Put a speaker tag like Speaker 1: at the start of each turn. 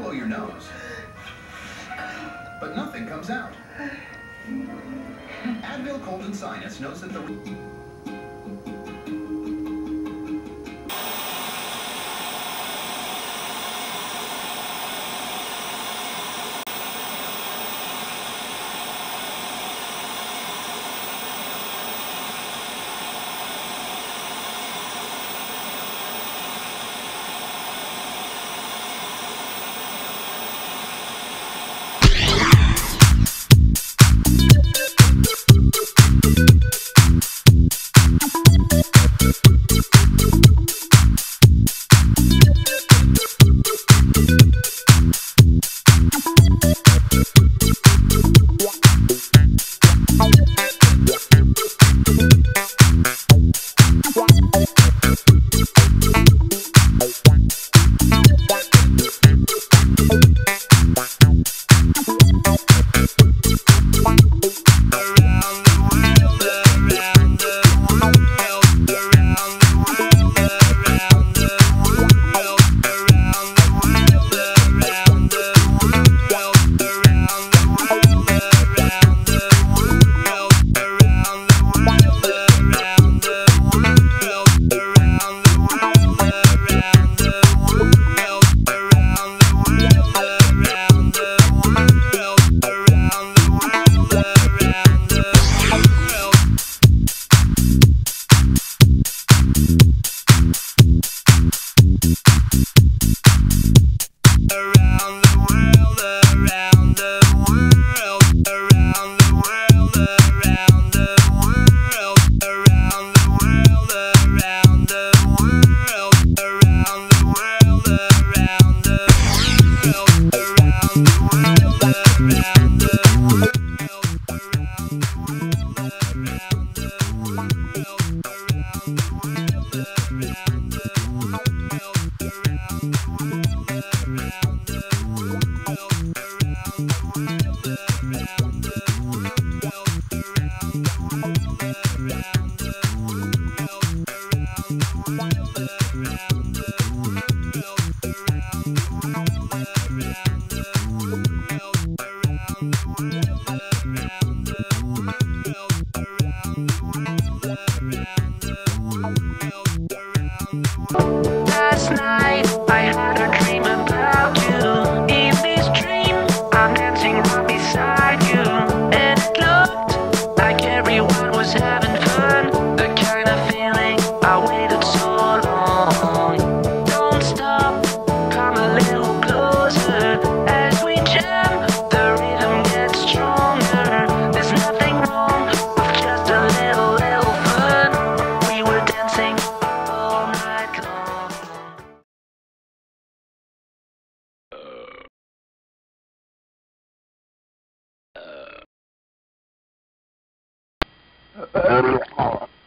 Speaker 1: blow your nose. But nothing comes out. Advil Cold and Sinus knows that the...
Speaker 2: Last night I had a dream about you. In this dream I'm dancing right beside you, and it looked like everyone was having fun. The kind of feeling I waited so long. Don't stop, come a little closer. As we jam, the rhythm gets stronger. There's nothing wrong with just a little fun. We were dancing all night long.